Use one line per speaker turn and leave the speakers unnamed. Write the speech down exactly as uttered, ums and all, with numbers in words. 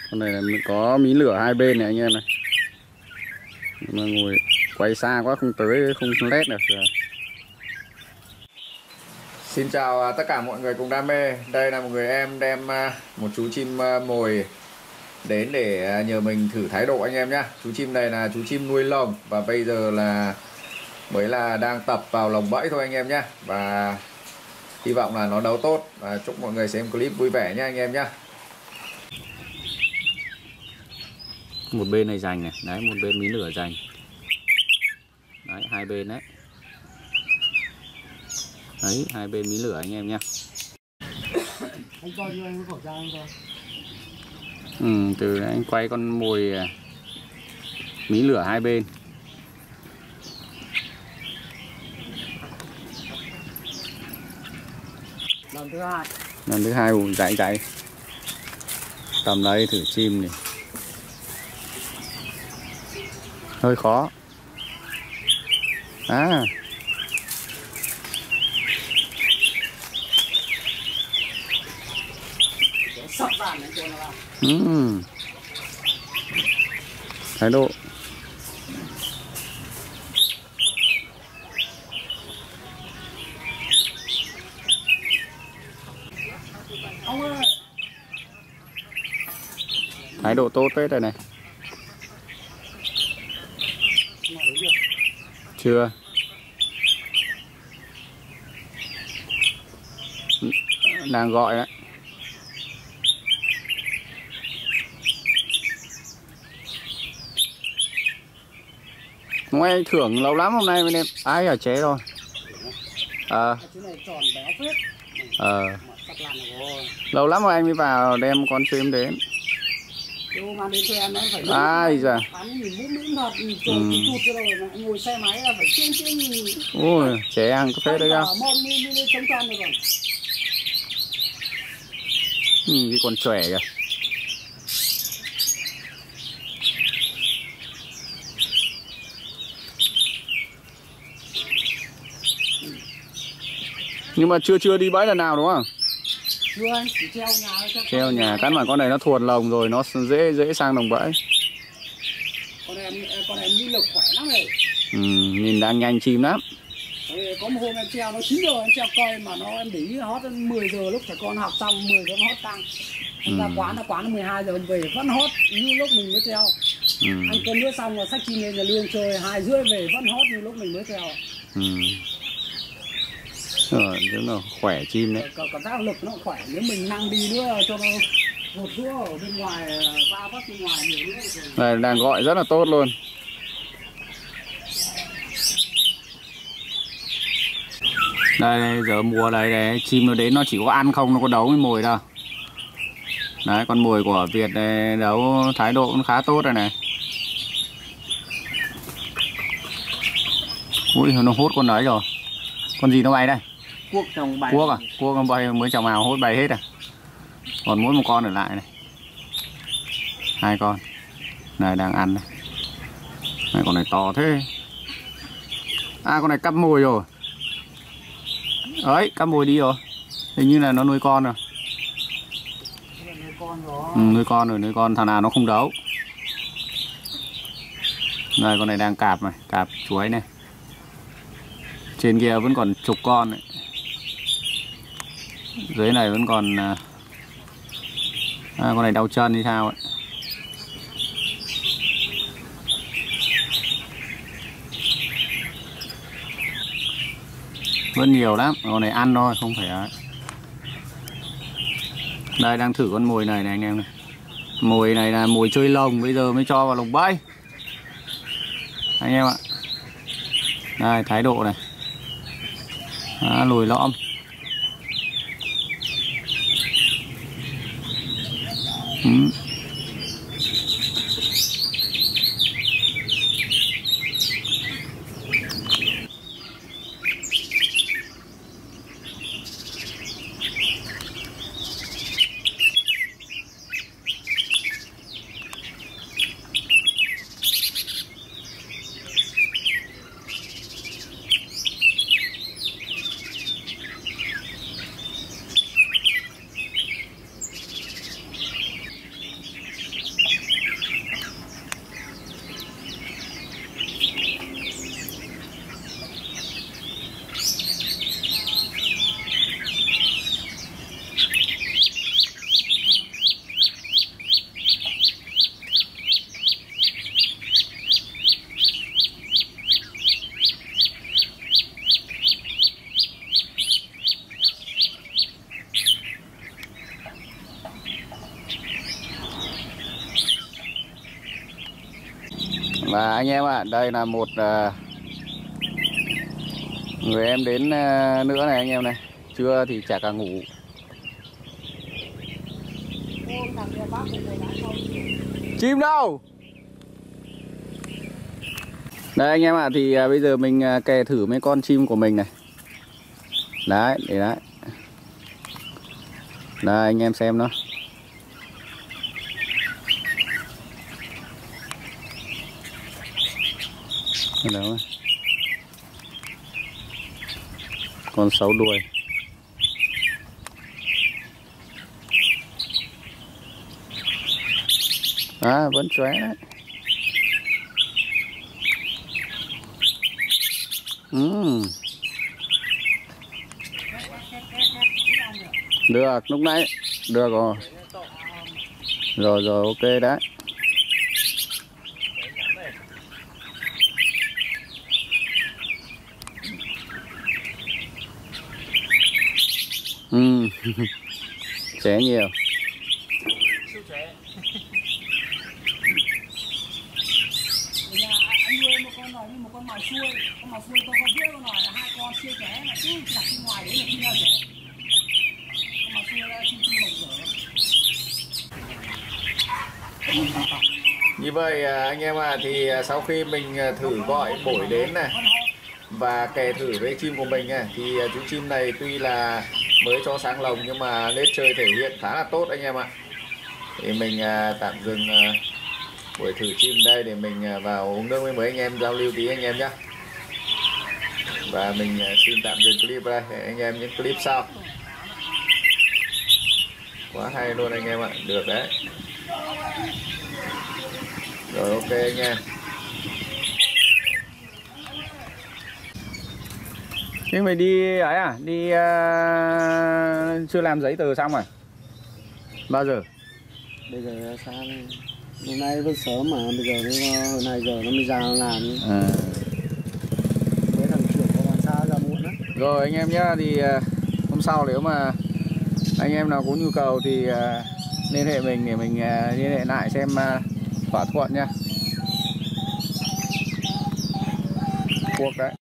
Con này là có mí lửa hai bên này anh em này. Mà ngồi quay xa quá không tới, không led được rồi. Xin chào tất cả mọi người cùng đam mê. Đây là một người em đem một chú chim mồi đến để nhờ mình thử thái độ anh em nhé. Chú chim này là chú chim nuôi lồng và bây giờ là mới là đang tập vào lồng bẫy thôi anh em nhé. Và hy vọng là nó đấu tốt và chúc mọi người xem clip vui vẻ nhé anh em nhé. Một bên này dành này, đấy, một bên mí lửa dành. Đấy, hai bên đấy. Đấy, hai bên mí lửa anh em nhé.
Anh coi như anh có khẩu trang anh coi.
Ừ, từ anh quay con mồi mí lửa hai bên.
Lần thứ hai.
Lần thứ hai cũng chạy chạy. Cầm lấy thử chim này. Hơi khó. À.
Sắp vàng này cho nó vào.
Ừ. Thái độ.
Ông ơi.
Thái độ tốt đấy đây này. Chưa. Đang gọi đấy. Ngoài thưởng lâu lắm hôm nay bên em. Ai ở chế rồi. Ờ. À. Ờ. À. Lâu lắm rồi anh mới vào đem con chim đến. Ai giời.
Ngồi xe máy là phải chiên chiên.
Ôi, trẻ ăn có phết đấy không? Ừ, cái con trẻ kìa. Nhưng mà chưa chưa đi bẫy lần nào đúng không?
Chưa anh, chỉ treo nhà thôi.
Treo nhà, cắn mà con này nó thuần lồng rồi, nó dễ dễ sang đồng bẫy.
Con em con em đi lực khỏe lắm rồi.
Ừ, nhìn đang nhanh chim lắm.
Có một hôm em treo nó chín giờ em treo coi mà nó em để ý hót đến mười giờ lúc trẻ con học xong mười giờ nó hót tăng. Em ừ. ra quán nó quán nó mười hai giờ về vẫn hót như lúc mình mới treo. Ừ. Ăn cơm nước xong rồi xách chim lên là lương chơi hai rưỡi về vẫn hót như lúc mình mới treo.
Ừ. Ờ, rất là khỏe chim đấy.
Cảm giác lực nó khỏe, nếu mình năng đi nữa cho nó hột sữa ở bên ngoài, va vấp bên ngoài nhiều nữa.
Này, đang gọi rất là tốt luôn. Đây, đây giờ mùa đây, đây chim nó đến nó chỉ có ăn không, nó có đấu với mồi đâu. Đấy, con mồi của Việt này đấu thái độ cũng khá tốt rồi này. Ui, nó hốt con đấy rồi. Con gì nó bay đây?
Cuốc trồng bay.
Cuốc à? Cuốc con bay mới chào mào hốt bay hết à? Còn mỗi một con ở lại này. Hai con. Này đang ăn này. Này con này to thế. À con này cắp mồi rồi. Ấy, cắp mồi đi rồi. Hình như là nó nuôi con rồi.
Nuôi con rồi.
Ừ, nuôi con rồi, nuôi con thằng nào nó không đấu. Này con này đang cạp này, cạp chuối này. Trên kia vẫn còn chục con này. Dưới này vẫn còn à, con này đau chân như sao ấy. Vẫn nhiều lắm, con này ăn thôi, không phải ấy. Đây đang thử con mồi này này anh em này. Mồi này là mồi chơi lồng, bây giờ mới cho vào lồng bẫy anh em ạ. Đây thái độ này. À, lồi lõm. Ừ. Và anh em ạ, à, đây là một uh, người em đến uh, nữa này anh em này. Trưa thì chả cả ngủ. Chim đâu? Đây anh em ạ, à, thì uh, bây giờ mình uh, kè thử mấy con chim của mình này. Đấy, để đấy. Đây anh em xem nó. Đó. Con sáu đuôi. À, vẫn chóe đấy. Uhm. Được, lúc nãy được rồi. Rồi rồi, ok đấy. Ừ. Trẻ nhiều.
Anh nuôi một con này như một con mài xuôi, con mài xuôi con con biết con này là hai con siêu trẻ là cứ đặt bên ngoài đấy là khi nào trẻ. Con mài xuôi là chim chim mộng dở.
Như vậy anh em ạ, à, thì sau khi mình thử gọi bổi đến này và kè thử với chim của mình này, thì chú chim này tuy là mới cho sáng lồng nhưng mà nét chơi thể hiện khá là tốt anh em ạ. Thì mình tạm dừng buổi thử chim đây để mình vào uống nước với mấy anh em giao lưu tí anh em nhé. Và mình xin tạm dừng clip đây, để anh em những clip sau. Quá hay luôn anh em ạ, được đấy. Rồi ok anh em. Nhưng mày đi ấy à, đi uh, chưa làm giấy tờ xong à? Bao giờ?
Bây giờ sáng hôm nay vẫn sớm mà, bây giờ nó hồi này giờ nó mới ra làm. À. Với thằng trưởng công an xã ra muộn đó.
Rồi anh em nhá, thì uh, hôm sau nếu mà anh em nào có nhu cầu thì uh, liên hệ mình để mình uh, liên hệ lại xem uh, thỏa thuận nha. Cuộc đấy.